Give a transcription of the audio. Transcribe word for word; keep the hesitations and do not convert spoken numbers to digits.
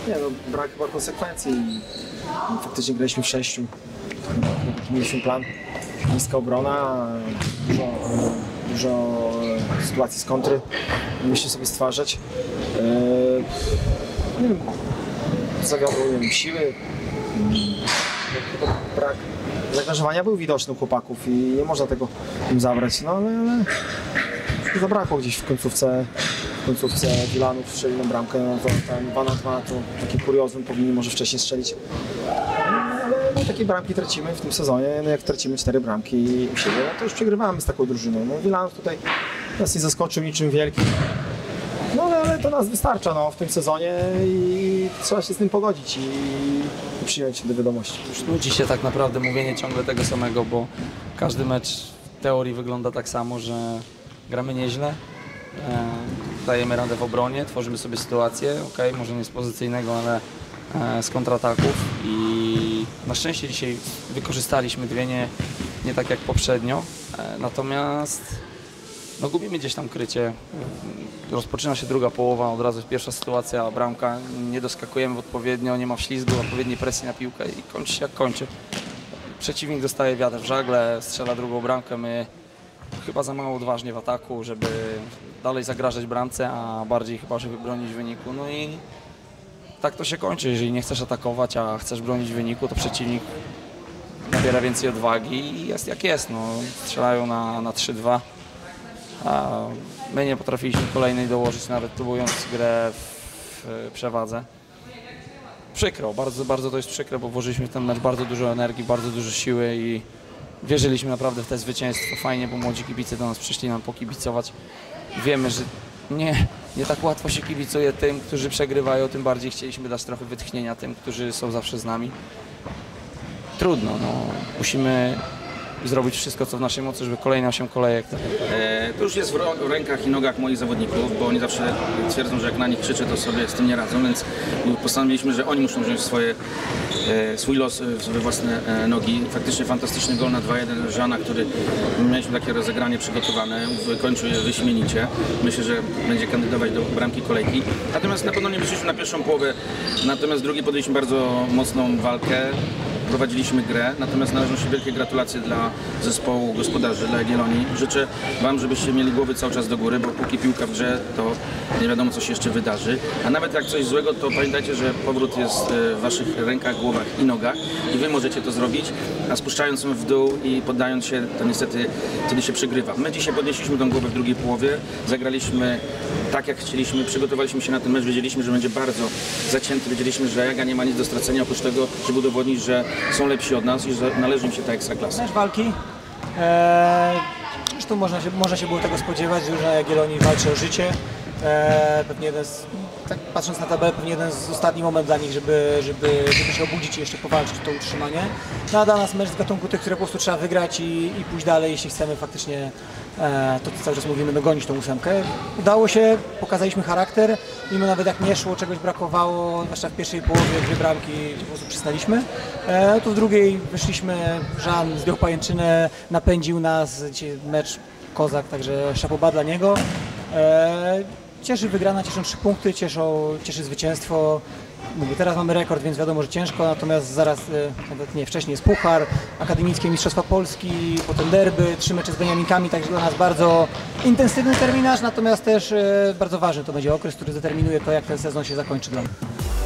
Nie no, brak chyba konsekwencji. Faktycznie graliśmy w sześciu. Taki mieliśmy plan. Niska obrona, dużo, dużo sytuacji z kontry. Musieliśmy sobie stwarzać. Eee, nie wiem, zawiodło nie wiem, siły. Brak zaangażowania był widoczny u chłopaków i nie można tego im zabrać. No ale, ale zabrakło gdzieś w końcówce. W końcówce Wilanów strzelił na bramkę, no to ten dwa na dwa to taki kuriozum, powinni może wcześniej strzelić. Ale no, takie bramki tracimy w tym sezonie, no jak tracimy cztery bramki u siebie, no to już przegrywamy z taką drużyną. No Wilanów tutaj nas nie zaskoczył niczym wielkim. No ale, ale to nas wystarcza no, w tym sezonie i trzeba się z tym pogodzić i, i przyjąć do wiadomości. Już nudzi się tak naprawdę mówienie ciągle tego samego, bo każdy mecz w teorii wygląda tak samo, że gramy nieźle, e, dajemy radę w obronie, tworzymy sobie sytuację, ok, może nie z pozycyjnego, ale e, z kontrataków i na szczęście dzisiaj wykorzystaliśmy dwie, nie, nie tak jak poprzednio, e, natomiast no, gubimy gdzieś tam krycie. Rozpoczyna się druga połowa, od razu pierwsza sytuacja, bramka, nie doskakujemy odpowiednio, nie ma wślizgu, odpowiedniej presji na piłkę i kończy się jak kończy. Przeciwnik dostaje wiatr w żagle, strzela drugą bramkę, my chyba za mało odważnie w ataku, żeby dalej zagrażać bramce, a bardziej chyba, żeby bronić wyniku. No i tak to się kończy, jeżeli nie chcesz atakować, a chcesz bronić wyniku, to przeciwnik nabiera więcej odwagi i jest jak jest. No, strzelają na, na trzy dwa. A my nie potrafiliśmy kolejnej dołożyć, nawet próbując grę w przewadze. Przykro, bardzo, bardzo to jest przykre, bo włożyliśmy w ten mecz bardzo dużo energii, bardzo dużo siły i wierzyliśmy naprawdę w te zwycięstwo. Fajnie, bo młodzi kibice do nas przyszli nam pokibicować. Wiemy, że nie, nie tak łatwo się kibicuje tym, którzy przegrywają, tym bardziej chcieliśmy dać trochę wytchnienia tym, którzy są zawsze z nami. Trudno, no, musimy zrobić wszystko, co w naszej mocy, żeby kolejne osiem kolejek. E, to już jest w, w rękach i nogach moich zawodników, bo oni zawsze twierdzą, że jak na nich krzyczę, to sobie z tym nie radzą, więc postanowiliśmy, że oni muszą wziąć swoje, e, swój los w swoje własne e, nogi. Faktycznie fantastyczny gol na dwa jeden Żana, który mieliśmy takie rozegranie przygotowane, wykończył je wyśmienicie. Myślę, że będzie kandydować do bramki kolejki. Natomiast na pewno nie wyszliśmy na pierwszą połowę, natomiast drugi podjęliśmy bardzo mocną walkę. Prowadziliśmy grę, natomiast należą się wielkie gratulacje dla zespołu gospodarzy, dla Jagiellonii. Życzę Wam, żebyście mieli głowy cały czas do góry, bo póki piłka w grze, to nie wiadomo, co się jeszcze wydarzy. A nawet jak coś złego, to pamiętajcie, że powrót jest w Waszych rękach, głowach i nogach i Wy możecie to zrobić, a spuszczając ją w dół i poddając się, to niestety wtedy się przegrywa. My dzisiaj podnieśliśmy tą głowę w drugiej połowie, zagraliśmy tak, jak chcieliśmy, przygotowaliśmy się na ten mecz, wiedzieliśmy, że będzie bardzo zacięty, wiedzieliśmy, że Jaga nie ma nic do stracenia, oprócz tego, żeby udowodnić, że są lepsi od nas i że należy im się ta ekstraklasa. Mecz walki. Eee, zresztą można się, można się było tego spodziewać, że Jagiellonii walczy o życie. Eee, pewnie jeden z, tak patrząc na tabelę, pewnie jeden z ostatnich moment dla nich, żeby, żeby, żeby się obudzić i jeszcze powalczyć o to utrzymanie. No, a dla nas mecz z gatunku tych, które po prostu trzeba wygrać i, i pójść dalej, jeśli chcemy faktycznie e, to, co cały czas mówimy, dogonić tą ósemkę. Udało się, pokazaliśmy charakter, mimo nawet jak nie szło, czegoś brakowało, zwłaszcza w pierwszej połowie dwie bramki po prostu przystaliśmy. E, to w drugiej wyszliśmy, Żan zdjął pajęczynę, napędził nas, dzisiaj mecz kozak, także szapoba dla niego. E, cieszy wygrana, cieszą trzy punkty, cieszą, cieszy zwycięstwo. Mówię, teraz mamy rekord, więc wiadomo, że ciężko, natomiast zaraz, e, nawet nie, wcześniej jest puchar, akademickie Mistrzostwa Polski, potem derby, trzy mecze z Beniaminkami, także dla nas bardzo intensywny terminarz, natomiast też e, bardzo ważny to będzie okres, który zdeterminuje to, jak ten sezon się zakończy dla mnie.